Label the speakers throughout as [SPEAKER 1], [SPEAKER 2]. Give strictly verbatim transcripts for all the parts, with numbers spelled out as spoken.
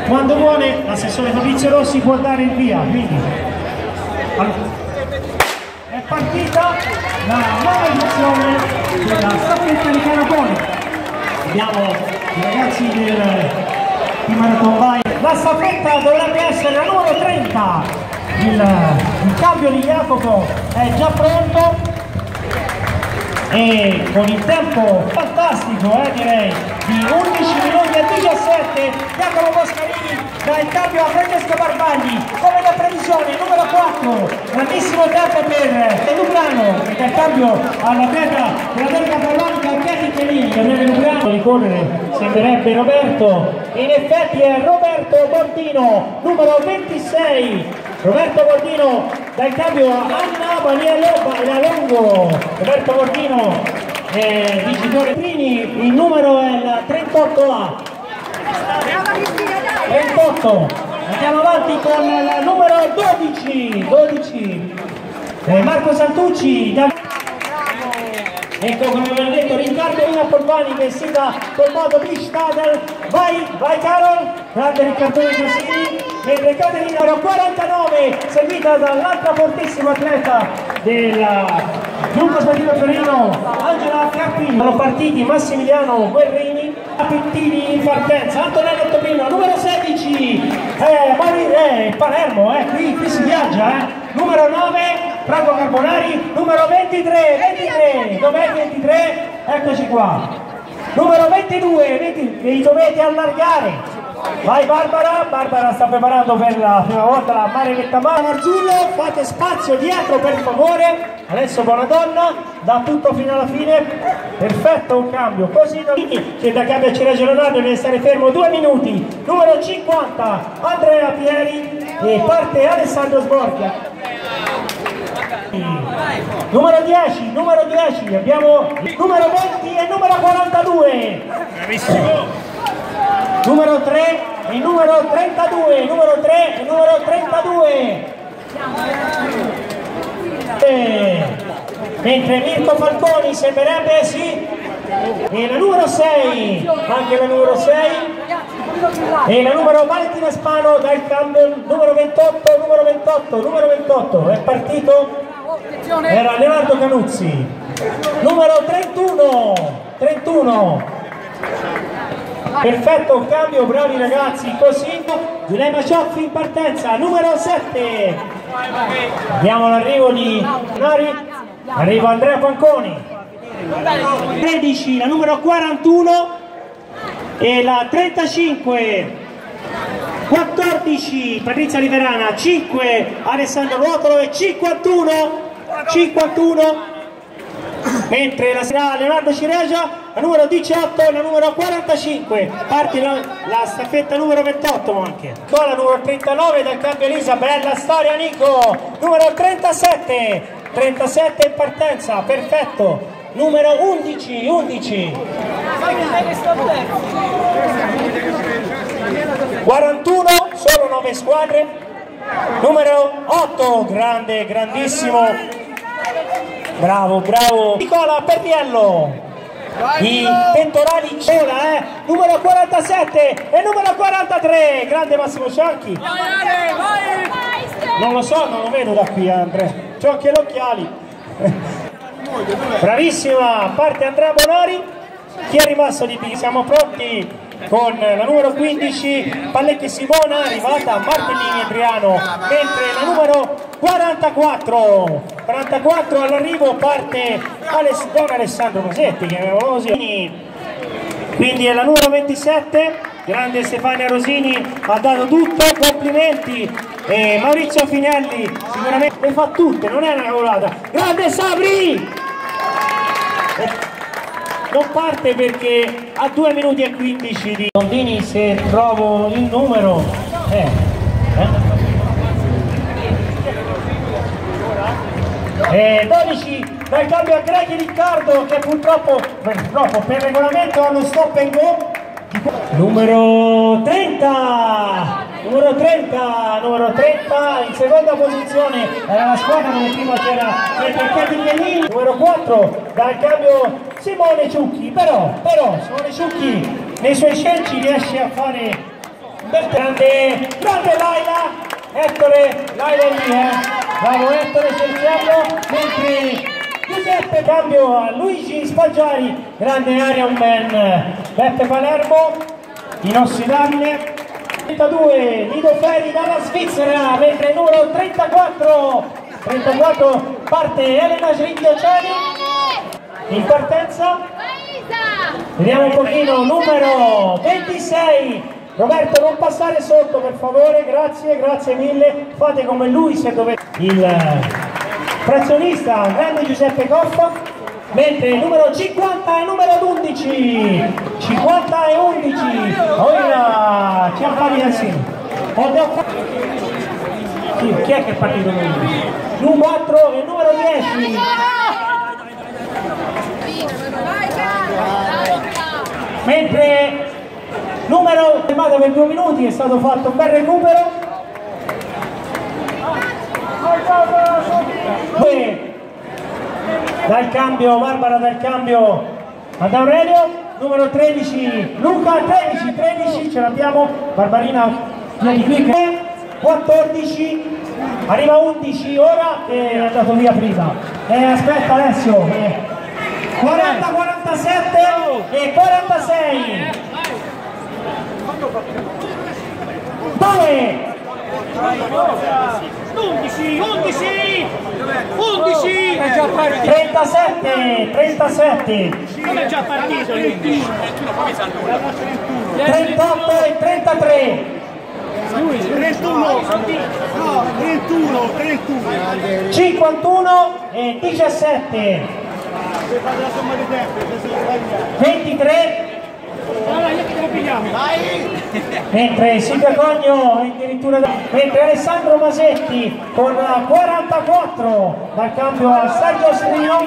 [SPEAKER 1] Quando vuole l'assessore Fabrizio Rossi può dare il via, quindi allora, è partita la nuova edizione della staffetta di Canapoli. Abbiamo i ragazzi del Team Marathon Bike. La staffetta dovrebbe essere la numero trenta, il, il cambio di Jacopo è già pronto e con il tempo fantastico, eh, direi, di undici minuti e diciassette, Jacopo Boscarini dà il cambio a Francesco Barbagli, come da previsione, numero quattro, grandissimo tempo per Lubrano, che dà il cambio all'atleta della Verga Polonica, Katy Chiellini, che viene Lubrano, ricorrere sembrerebbe Roberto, in effetti è Roberto Bordino, numero ventisei, Roberto Bordino dà il cambio a Anna Baniello, Roberto Bordino eh, vincitore Prini, il numero è il trentotto A. trentotto, andiamo avanti con il numero dodici, dodici. Eh, Marco Santucci, da... ecco come abbiamo detto Riccardo Ina Polvani che si dà col modo Bistadel, vai, vai Carol, grande Riccardone Cassini, mentre Caterina numero quarantanove seguita dall'altra fortissima atleta del gruppo sportivo Torino, Angela Cappini. Sono partiti Massimiliano Guerrini, Pettini in partenza, Antonello Tobrino, numero sedici, eh, Mari, eh, Palermo, eh, qui, qui si viaggia, eh. Numero nove, Franco Carbonari, numero ventitré, ventitré, dov'è ventitré? Eccoci qua. Numero ventidue, venti, vi dovete allargare. Vai Barbara, Barbara sta preparando per la prima volta la Marinetta Marzullo, fate spazio dietro per favore. Adesso buona donna, da tutto fino alla fine, perfetto un cambio, così che da cambio ci ragiona Leonardo, deve stare fermo due minuti. Numero cinquanta, Andrea Pieri e parte Alessandro Sborchia. Numero dieci, numero dieci, abbiamo numero venti e numero quarantadue. Bravissimo. Numero tre e numero trentadue, numero tre e numero trentadue. E, mentre Mirko Falconi sembrerebbe sì. E la numero sei, anche la numero sei. E la numero Valentina Spano dal cambio numero ventotto, numero ventotto, numero ventotto. È partito? Era Leonardo Canuzzi. Numero trentuno, trentuno. Perfetto cambio, bravi ragazzi, così Giuliana Cioffi in partenza, numero sette. Abbiamo l'arrivo di Nari, arriva Andrea Panconi. tredici, la numero quarantuno e la trentacinque. quattordici Patrizia Riverana, cinque Alessandro Ruotolo e cinquantuno, cinquantuno. Mentre la sarà Leonardo Ciregia, la numero diciotto e la numero quarantacinque, parte la, la staffetta numero ventotto anche. Con la numero trentanove dal cambio Elisa, bella storia Nico, numero trentasette, trentasette in partenza, perfetto, numero undici, undici. quarantuno, solo nove squadre, numero otto, grande, grandissimo. Bravo, bravo. Nicola Perriello. I pettorali Ciola, eh. Numero quarantasette e numero quarantatré. Grande Massimo Cianchi. Non lo so, non lo vedo da qui, Andrea. C'ho anche gli occhiali. Bravissima, parte Andrea Bonari. Chi è rimasto di B? Siamo pronti con la numero quindici Pallecchi Simona, arrivata Martellini Adriano, mentre la numero quarantaquattro quarantaquattro all'arrivo parte Aless Don Alessandro Cosetti, chiamiamolo così. Quindi è la numero ventisette, grande Stefania Rosini, ha dato tutto, complimenti. E Maurizio Finelli sicuramente le fa tutte, non è una cavolata. Grande Sabri! Non parte perché a due minuti e quindici di Rondini, se trovo il numero. Eh, eh. E dodici dal cambio a Greghi Riccardo che purtroppo, purtroppo per regolamento hanno stop and go. Numero trenta, numero trenta, numero trenta in seconda posizione era la squadra dove prima c'era Katy Chiellini. Numero quattro dal cambio Simone Ciucchi, però, però Simone Ciucchi nei suoi scelti riesce a fare grande, grande Laila, Ettore, Laila è lì, eh. Bravo Ettore, c'è il cielo, mentre Giuseppe cambio a Luigi Spaggiari, grande Iron Man, Beppe Palermo, inossidabile, trentadue Lido Ferri dalla Svizzera, mentre il numero trentaquattro, trentaquattro parte Elena Srinchiociani, in partenza, vediamo un pochino, numero ventisei, Roberto non passare sotto per favore, grazie, grazie mille, fate come lui se dovete, il frazionista grande Giuseppe Coffa, mentre il numero cinquanta e numero undici, cinquanta e undici, ora ci appari assieme. Chi, chi è che è partito lui? Numero quattro e numero dieci. Mentre numero fermato per due minuti è stato fatto un bel recupero. Dal cambio, Barbara dal cambio ad Aurelio, numero tredici, Luca, tredici, tredici, ce l'abbiamo, Barbarina, via di qui, quattordici, arriva undici ora che è andato via prima, eh, aspetta Alessio, eh, quaranta, quarantasette e quarantasei, dove?
[SPEAKER 2] undici, undici, undici, è già partito.
[SPEAKER 1] trentasette, trentasette.
[SPEAKER 2] Come è già partito l'undici?
[SPEAKER 1] trentotto e trentatré.
[SPEAKER 2] trentuno, no, trentuno, trentuno.
[SPEAKER 1] cinquantuno e diciassette. ventitré. Mentre Silvia Cogno è addirittura da... mentre Alessandro Masetti con quarantaquattro dal cambio a Sergio Strino,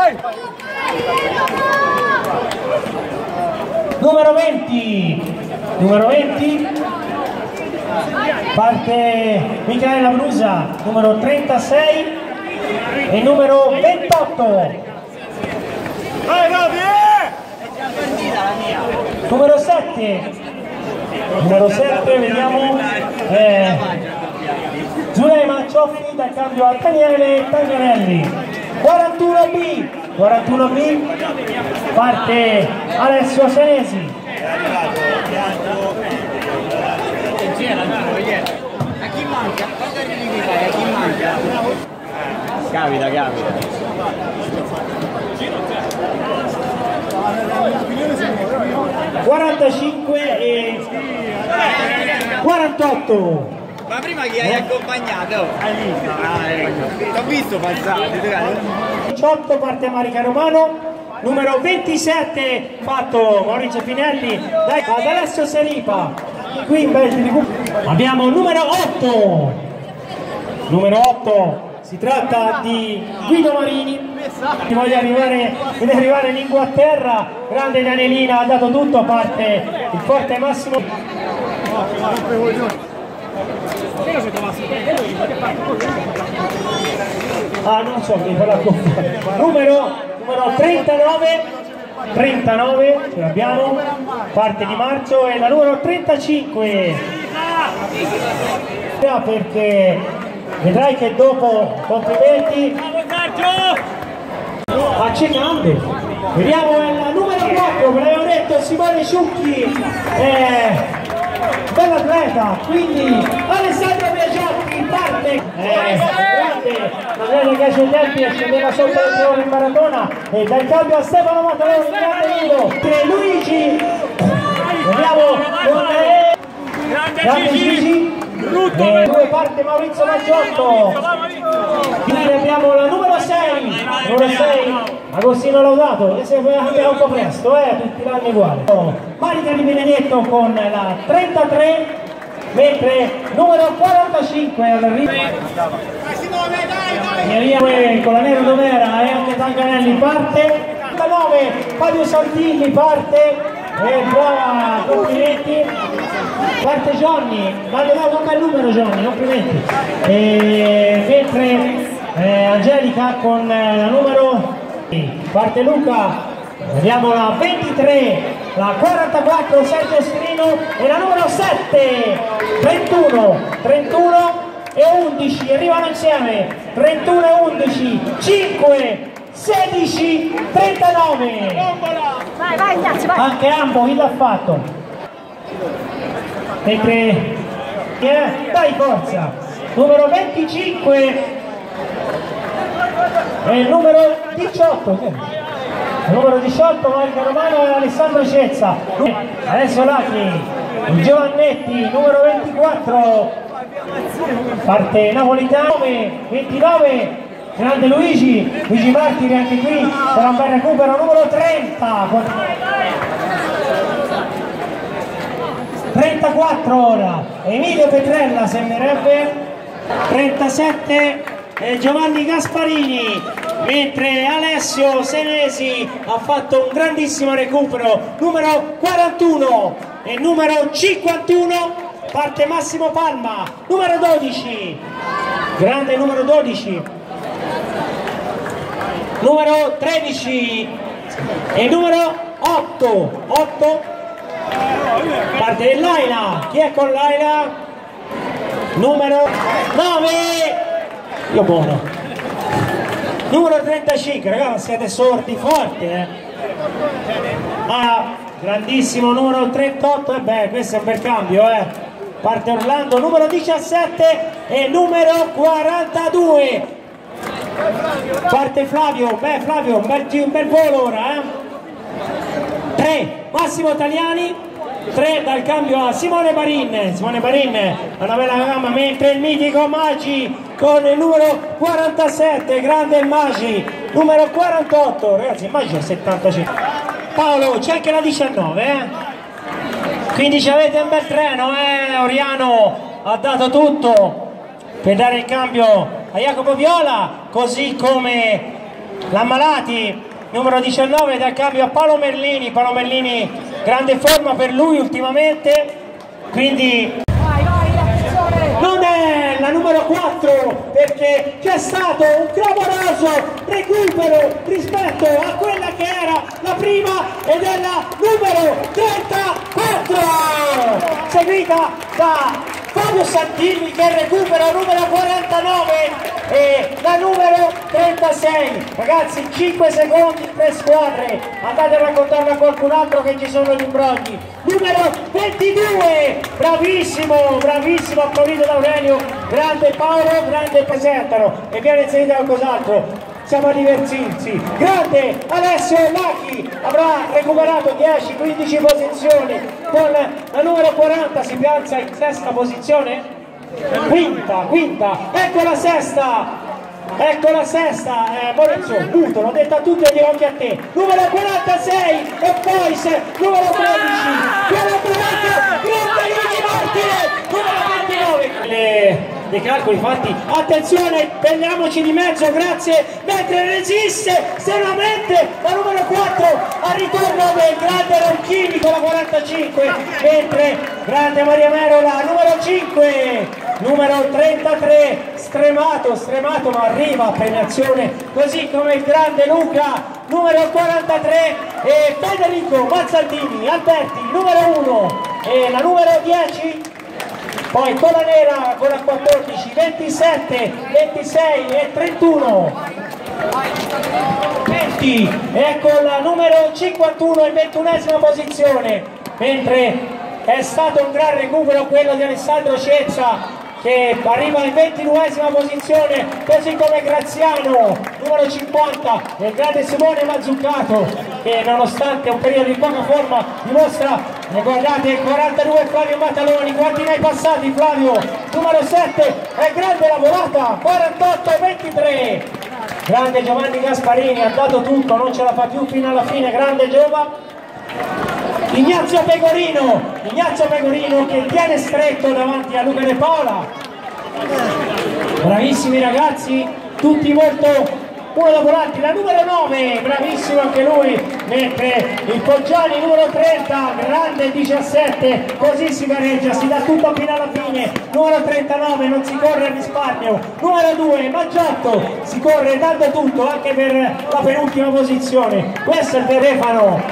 [SPEAKER 1] numero venti, numero venti parte Michaela Brusa, numero trentasei e numero ventotto. Numero sette, numero sette, vediamo, eh, Zulema Cioffi dal cambio a Daniele Tanganelli, quarantuno B, quarantuno B, parte Alessio Senesi.
[SPEAKER 3] A chi manca? Quando arrivi qui vai, a chi manca? Capita, capita.
[SPEAKER 1] quarantacinque e quarantotto.
[SPEAKER 3] Ma prima chi hai accompagnato? Hai visto? Ah, ecco. T'ho visto passare.
[SPEAKER 1] diciotto parte Marica Romano, numero ventisette fatto Maurizio Finelli dai, ad Alessio Selipa. Qui in bel di... abbiamo numero otto, numero otto, si tratta di Guido Marini, ti voglio arrivare, voglio arrivare in Inghilterra, grande Danielina, ha dato tutto, a parte il forte Massimo. Ah, non so che farà numero, numero trentanove, trentanove, ce l'abbiamo, parte di marzo, e la numero trentacinque, perché vedrai che dopo, complimenti, accennando. Vediamo il numero quattro, ve l'avevo detto, Simone Ciucchi, eh, bell'atleta, quindi Alessandro Biagiotti parte, eh, grande, Andrea che ai tempi scendeva sotto il giorno in maratona, e dal cambio a Stefano Mataloni, grande Lido, Luigi, vediamo con eh, grande Gigi, e due parte Maurizio Maggiotto, quindi abbiamo la numero sei, numero sei Agostino Laudato, e se anche un po' presto, eh, tutti l'anno uguale. Marica Di Benedetto con la trentatré, mentre numero quarantacinque all'arrivo con la Nero Dovera e anche Tanganelli parte, quarantanove Fabio Santilli parte, e brava, complimenti, parte Johnny, ma ha dato un bel numero Johnny, complimenti, e mentre eh, Angelica con eh, la numero, parte Luca Vediamo la ventitré, la quarantaquattro Sergio Strino e la numero sette, trentuno, trentuno e undici, arrivano insieme, trentuno e undici, cinque, sedici, trentanove.
[SPEAKER 2] Vai, vai Ignazio, vai.
[SPEAKER 1] Anche Ambo, chi l'ha fatto? Mentre, eh, dai forza, numero venticinque e il numero diciotto, il numero diciotto Marco Romano e Alessandro Cezza. Adesso Lacchi, Giovannetti, numero ventiquattro, parte Napolitano, ventinove, grande Luigi, Luigi Martiri anche qui, sarà un bel recupero, numero trenta, trentaquattro ora, Emilio Petrella sembrerebbe, trentasette e Giovanni Gasparini, mentre Alessio Senesi ha fatto un grandissimo recupero, numero quarantuno e numero cinquantuno, parte Massimo Palma, numero dodici, grande numero dodici, numero tredici e numero otto, otto, parte Laila, chi è con Laila? Numero nove, io buono, numero trentacinque, ragazzi siete sordi forti, eh? Ah, grandissimo numero trentotto, e eh beh, questo è un bel cambio, eh? Parte Orlando, numero diciassette e numero quarantadue, parte Flavio, beh Flavio, un bel, un bel volo ora, eh? tre, Massimo Taliani, tre dal cambio a Simone Barin, Simone Barin ha una bella gamma, mentre il mitico Maggi con il numero quarantasette, grande Maggi, numero quarantotto, ragazzi il Maggi è settantacinque, Paolo c'è anche la diciannove, eh? Quindi ci avete un bel treno, eh? Oriano ha dato tutto per dare il cambio a Jacopo Viola, così come l'Ammalati, numero diciannove, dal cambio a Paolo Merlini, Paolo Merlini grande forma per lui ultimamente, quindi non è la numero quattro perché c'è stato un clamoroso recupero rispetto a quella che era la prima ed è la numero trentaquattro, seguita da Fabio Santini che recupera numero quarantanove e la numero trentasei. Ragazzi, cinque secondi per squadre, andate a raccontarlo a qualcun altro che ci sono gli imbrogli. Numero ventidue, bravissimo, bravissimo, applaudito da Aurelio, grande Paolo, grande presentano e viene inserito qualcos'altro. Siamo a divertirsi, grande Alessio Lacchi avrà recuperato dieci quindici posizioni, con la numero quaranta si piazza in sesta posizione, quinta, quinta, ecco la sesta, ecco la sesta, eh, Lorenzo, muto, l'ho detto a tutti e dico anche a te, numero quarantasei e poi se, numero tredici, quarantanove, grande Luigi Martire, numero ventinove. Le... dei calcoli fatti, attenzione, prendiamoci di mezzo, grazie, mentre resiste seriamente la numero quattro al ritorno del grande Ronchini con la quarantacinque, mentre grande Maria Merola, numero cinque, numero trentatré, stremato, stremato ma arriva a premiazione, così come il grande Luca, numero quarantatré e Federico Mazzaldini, Alberti, numero uno e la numero dieci. Poi con la nera con la quattordici, ventisette, ventisei e trentuno, venti e con la numero cinquantuno in ventunesima posizione, mentre è stato un gran recupero quello di Alessandro Cezza che arriva in ventinovesima posizione, così come Graziano, numero cinquanta, e il grande Simone Mazzuccato che nonostante un periodo di poca forma dimostra, guardate, quarantadue Flavio Mataloni, quanti ne hai passati Flavio, numero sette, è grande lavorata, quarantotto e ventitré, grande Giovanni Gasparini, ha dato tutto, non ce la fa più fino alla fine, grande Giova. Ignazio Pegorino, Ignazio Pegorino che tiene stretto davanti a Luca De Paola, bravissimi ragazzi, tutti molto uno dopo l'altro, la numero nove, bravissimo anche lui, mentre il Poggiani numero trenta, grande diciassette, così si gareggia, si dà tutto fino alla fine. Numero trentanove, non si corre al risparmio. Numero due, Maggiotto, si corre dando tutto anche per la penultima posizione. Questo è il Verefano,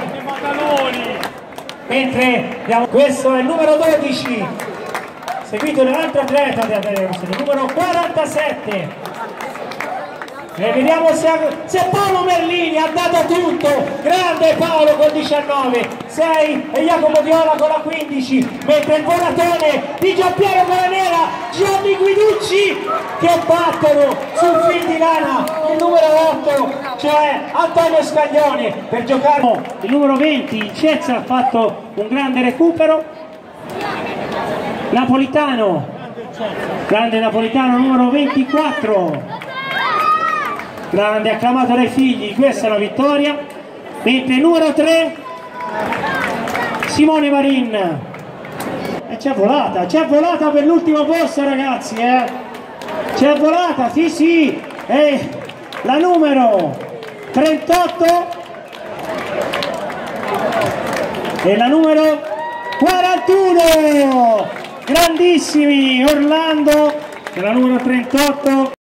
[SPEAKER 1] mentre questo è il numero dodici, seguito da un altro atleta, il numero quarantasette. E vediamo se, se Paolo Merlini ha dato tutto. Grande Paolo con diciannove, sei e Jacopo Viola con la quindici, mentre il volatone di Giampiero con la nera, Gianni Guiducci, che battono sul fil di lana il numero otto, cioè Antonio Scaglione, per giocare. Il numero venti, Cezza, ha fatto un grande recupero. Napolitano, grande Napolitano numero ventiquattro, grande, acclamato dai figli, questa è la vittoria. Mentre numero tre, Simone Marin, e c'è volata, c'è volata per l'ultimo posto, ragazzi, eh? C'è volata, sì sì, e la numero trentotto e la numero quarantuno, grandissimi, Orlando, e la numero trentotto.